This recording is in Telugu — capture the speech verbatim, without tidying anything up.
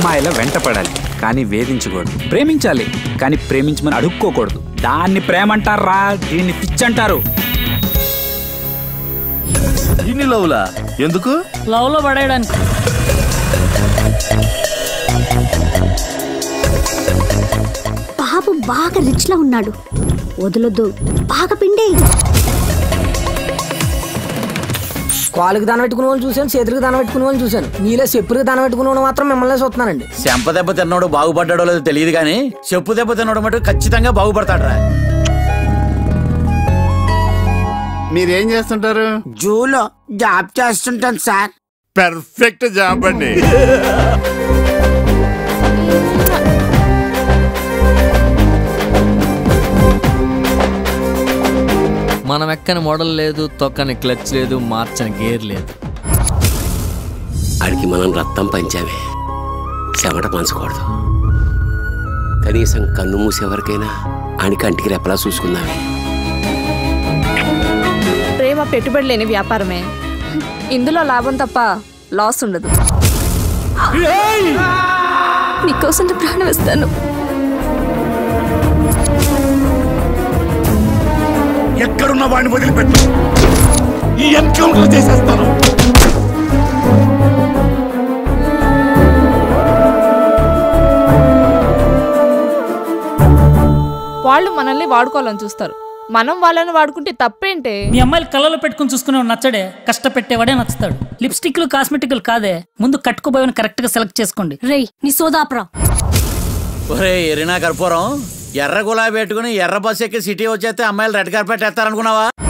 అమ్మాయిల వెంట పడాలి కానీ వేధించకూడదు. ప్రేమించాలి కానీ ప్రేమించమని అడుక్కోకూడదు. దాన్ని ప్రేమ అంటారా, దీన్ని పిచ్చంటారు. ఇన్ని లవ్లా ఎందుకు? లవ్ లో పడేయడానికి. బాబు బాగా రిచ్ లా ఉన్నాడు, వదలొద్దు, బాగా పిండే. కాలుకి దాన పెట్టుకునే వాళ్ళు చూశాను, చేతులకు దాన పెట్టుకునే వాళ్ళు చూశాను. మీలే చెప్పులకు దాన పెట్టుకునే వాళ్ళు మాత్రం మిమ్మల్ని చూస్తున్నానండి. చెంప దెబ్బ తిన్నాడు బాగుపడ్డాడో లేదో తెలియదు కానీ చెప్పు దెబ్బ తిన్నాడు మటు ఖచ్చితంగా బాగుపడతాడరా. మీరేం చేస్తుంటారు? జూలో జాబ్ చేస్తుంటాను సార్. పర్ఫెక్ట్ జాబ్ అండి. మనం ఎక్కని మోడల్ లేదు, తొక్కని క్లచ్ లేదు, మార్చని గేర్ లేదు. ఆడికి మనం రక్తం పంచామే, చెమట పంచకూడదు. కనీసం కన్ను మూసేవరకైనా ఆడికి కంటికి రెప్పలా చూసుకుందామే. ప్రేమ పెట్టుబడి లేని వ్యాపారమే, ఇందులో లాభం తప్ప లాస్ ఉండదు. నీకోసం ప్రాణం ఇస్తాను. ఎక్కడున్న వాడిని వదిలిపెట్టు, ఈ ఎన్కౌంటర్ చేసేస్తాను. వాళ్ళు మనల్ని వాడుకోవాలని చూస్తారు, మనం వాళ్ళని వాడుకుంటే తప్పేంటే? మీ అమ్మాయిలు కళ్ళలో పెట్టుకుని చూసుకునే నచ్చడే, కష్టపెట్టేవాడే నచ్చుతాడు. లిప్స్టిక్లు కాస్మెటిక్లు కాదే, ముందు కట్టుకోబోయని కరెక్ట్ గా సెలెక్ట్ చేసుకోండి. రేయ్ నీ సోదాపురా. ఒరే ఎరినా కర్పూరం, ఎర్ర గులాబీ పెట్టుకుని ఎర్ర బస్ ఎక్కి సిటీ వచ్చేస్తే అమ్మాయిలు రెడ్ కార్పెట్ వేస్తారనుకున్నావా?